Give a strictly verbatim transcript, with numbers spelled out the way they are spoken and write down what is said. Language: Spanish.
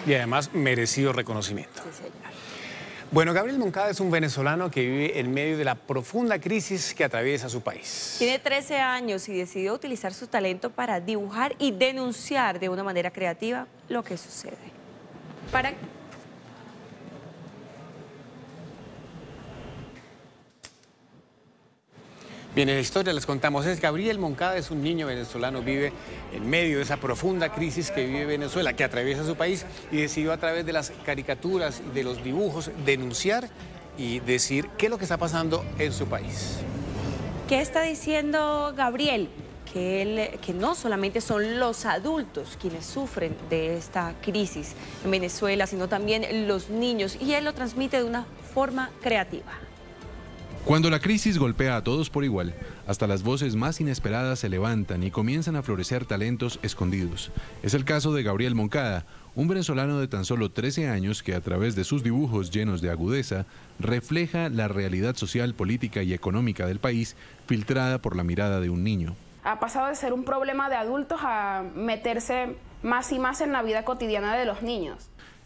Y además merecido reconocimiento. Sí, señor. Bueno, Gabriel Moncada es un venezolano que vive en medio de la profunda crisis que atraviesa su país. Tiene trece años y decidió utilizar su talento para dibujar y denunciar de una manera creativa lo que sucede. Para... Bien, en la historia les contamos, es Gabriel Moncada, es un niño venezolano, vive en medio de esa profunda crisis que vive Venezuela, que atraviesa su país, y decidió a través de las caricaturas y de los dibujos denunciar y decir qué es lo que está pasando en su país. ¿Qué está diciendo Gabriel? Que, él, que no solamente son los adultos quienes sufren de esta crisis en Venezuela, sino también los niños, y él lo transmite de una forma creativa. Cuando la crisis golpea a todos por igual, hasta las voces más inesperadas se levantan y comienzan a florecer talentos escondidos. Es el caso de Gabriel Moncada, un venezolano de tan solo trece años que a través de sus dibujos llenos de agudeza refleja la realidad social, política y económica del país, filtrada por la mirada de un niño. Ha pasado de ser un problema de adultos a meterse más y más en la vida cotidiana de los niños.